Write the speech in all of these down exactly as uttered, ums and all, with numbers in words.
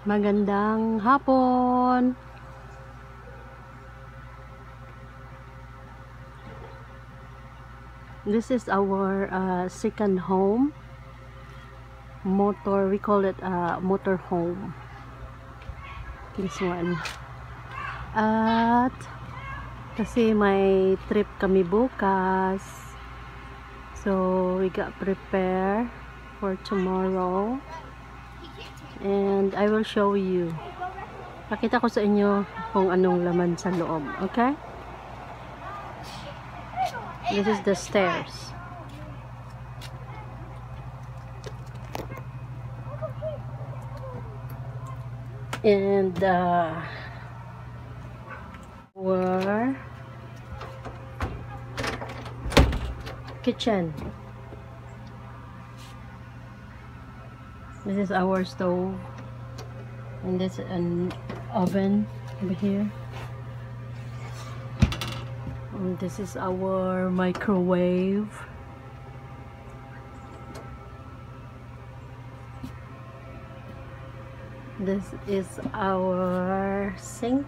Magandang hapon. This is our uh, second home. Motor, we call it a uh, motor home. This one. At kasi may trip kami bukas. So we got prepare for tomorrow. And I will show you. Pakita ko sa inyo kung anong laman sa loob. Okay? This is the stairs. And uh, our kitchen. This is our stove, and this is an oven over here. And this is our microwave. This is our sink.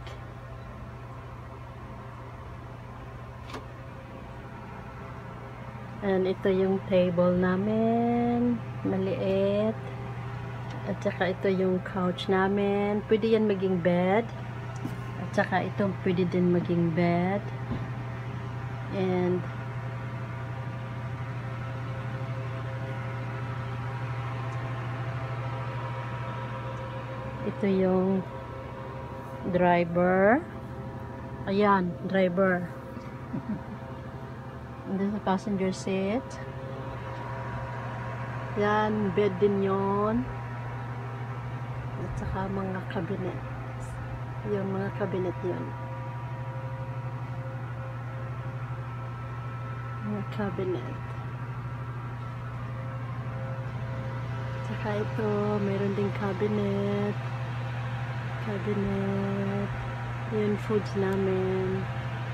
And ito yung table namin, maliit. At saka ito yung couch namin. Pwede yan maging bed. At saka ito pwede din maging bed. And ito yung driver. Ayan, driver. And this is a passenger seat. Yan, bed din yon. At saka mga cabinet. Yung mga cabinet yun. Mga cabinet. At saka ito, mayroon ding cabinet. Cabinet. Yun, foods namin.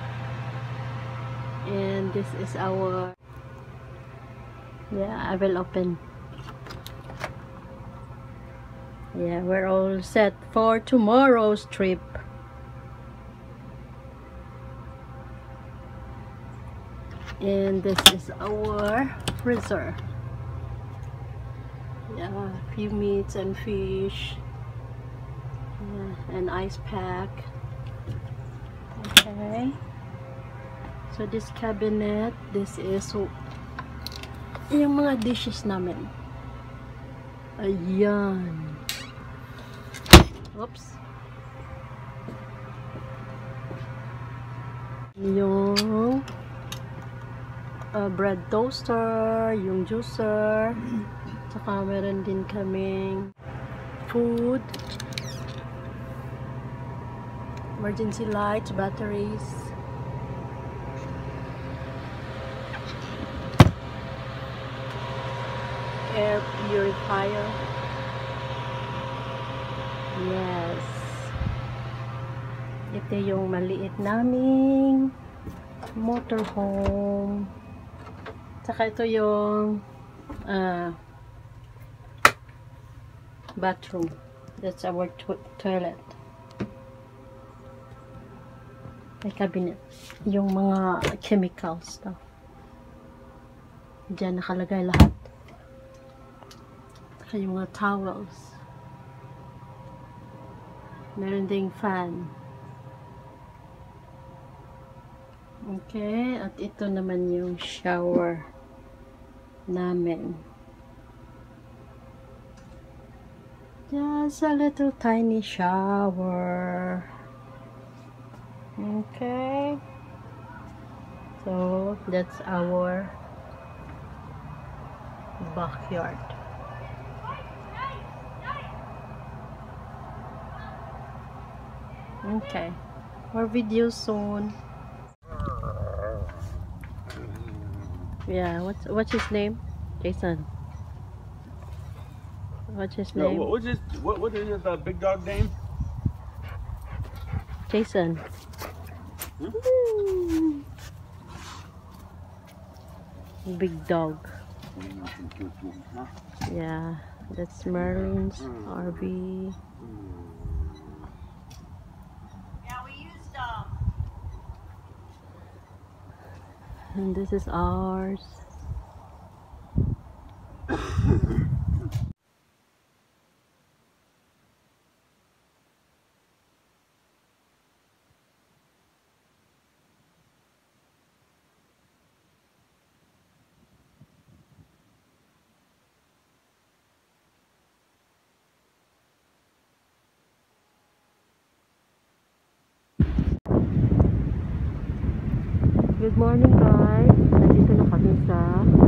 And this is our... Yeah, I will open. Yeah, we're all set for tomorrow's trip. And this is our freezer. Yeah, a few meats and fish. Yeah, an ice pack. Okay. So this cabinet, this is yung mga dishes namin. Ayan. Oops. Yung uh, bread toaster, yung juicer, saka meron din kaming food, emergency lights, batteries, air purifier. Yes. Ito yung maliit naming motorhome. Saka ito yung uh, bathroom. That's our to toilet. May cabinet. Yung mga chemical stuff. Diyan nakalagay lahat. Saka yung mga towels. Meron ding fan. Okay, at ito naman yung shower namin. Just a little tiny shower. Okay. So, that's our backyard. Okay. More videos soon. Yeah, what's what's his name? Jason. What's his name? No, what, what's his what what is his uh, big dog name? Jason. Hmm? Big dog. Yeah, that's Merlin's R V. And this is ours. Good morning guys. Nandito na kami sa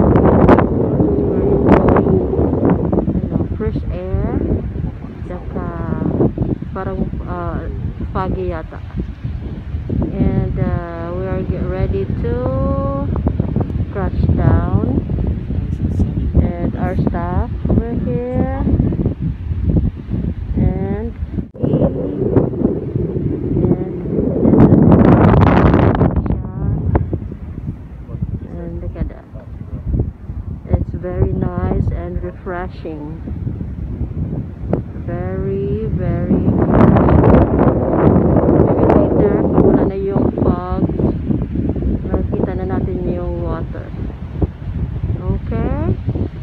ano, fresh air. Saka parang uh, foggy yata. And uh, we are get ready to crash down. And our staff over here. And very nice and refreshing. Very, very refreshing. Maybe later, pag wala na yung fog, nakikita na natin yung water. Okay?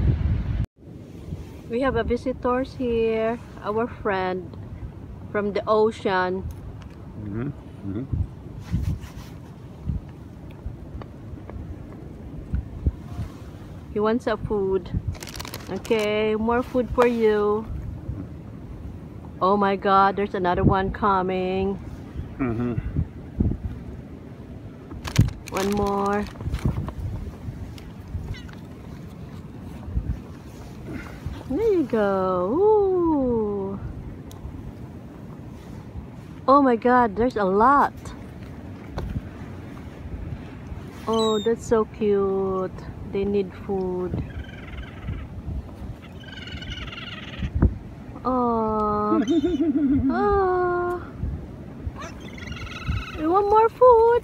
We have a visitors here. Our friend from the ocean. Mm-hmm. Mm-hmm. He wants a food. Okay, more food for you. Oh my God, there's another one coming. Mm-hmm. One more. There you go. Ooh. Oh my God, there's a lot. Oh, that's so cute. They need food. Oh, oh. You want more food?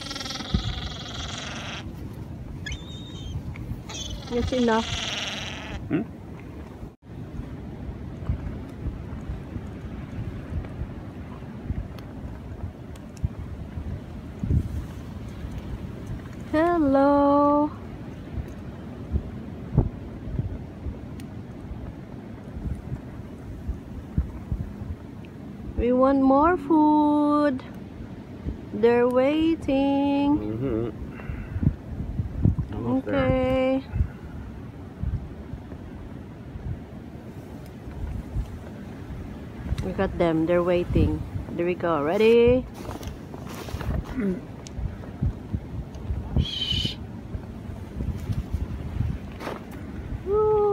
That's enough. Hmm? Hello. We want more food. They're waiting. Mm-hmm. Almost Okay. there. We got them. They're waiting. There we go. Ready? Shh. Woo.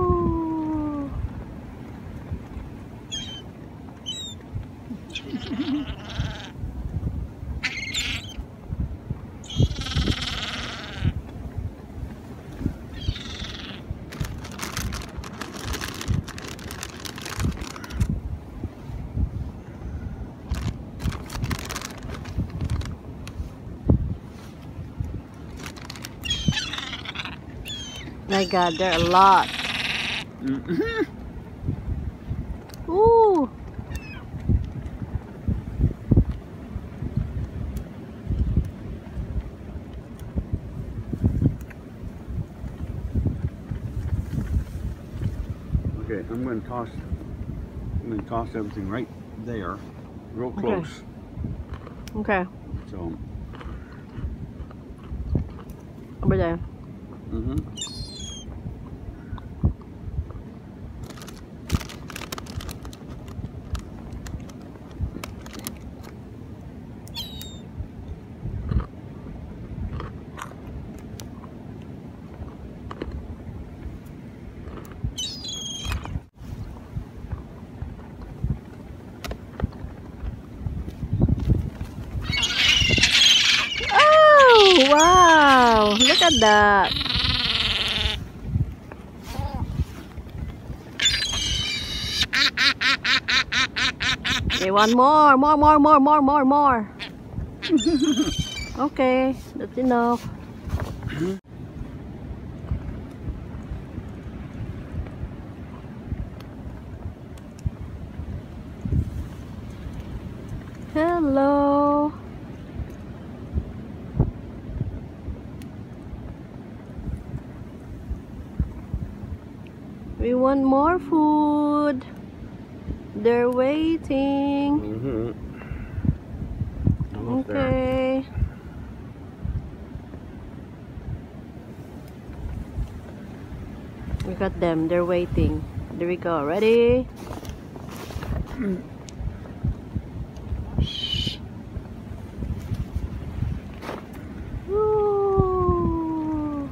My God, there are a lot. Mm-hmm. Ooh. Okay, I'm going to toss. I'm going to toss everything right there, real Okay. close. Okay. So. Over there. Mm-hmm. Oh, wow. Look at that. Okay, one more, more, more, more, more, more, more. Okay, that's enough. Hello. We want more food. They're waiting. Mm-hmm. Almost there. Okay. We got them. They're waiting. There we go. Ready? Shh. Woo.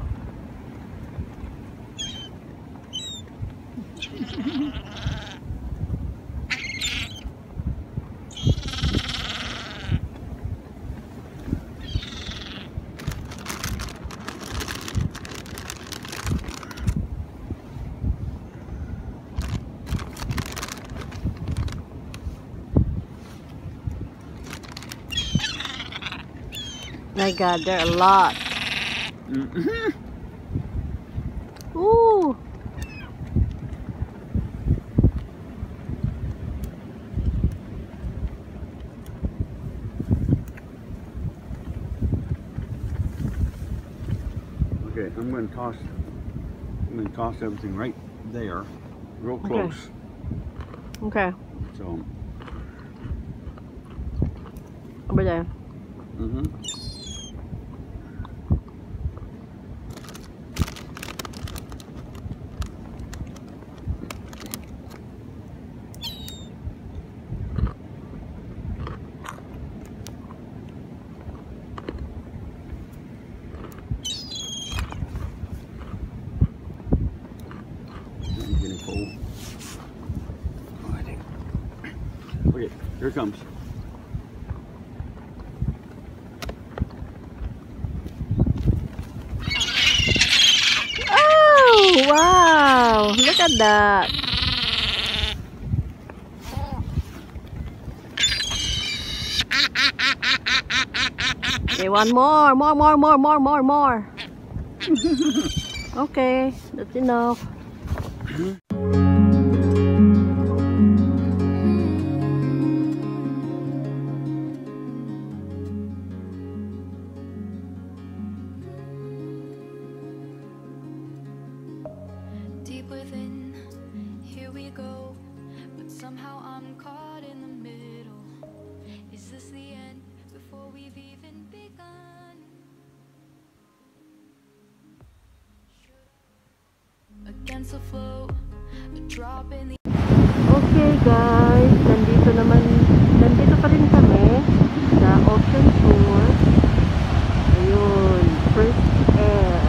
My God, there are a lot. Mm-hmm. Ooh. Okay, I'm going to toss. I'm going to toss everything right there, real Okay. close. Okay. So. Over there. Mm-hmm. I'm getting cold. Oh, I think. Okay, here it comes. Oh, wow. Look at that. Okay, one more. More, more, more, more, more, more. Okay, that's enough. Deep within, here we go, but somehow I'm caught in the middle. Is this the end before we've even begun? Against the flow, a drop in the Okay guys, nandito naman, nandito pa rin kami sa ocean tour. Ayun, first air.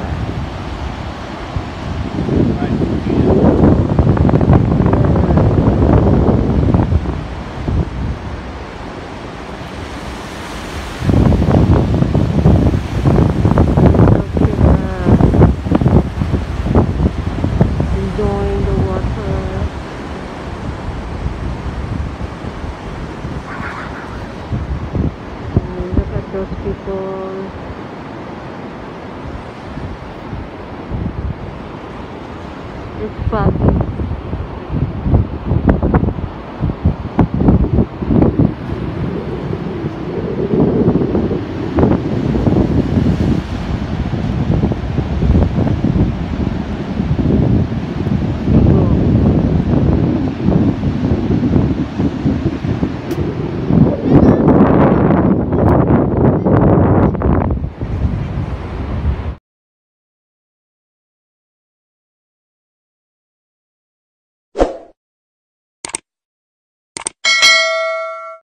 Enjoying the water. And look at those people. It's foggy.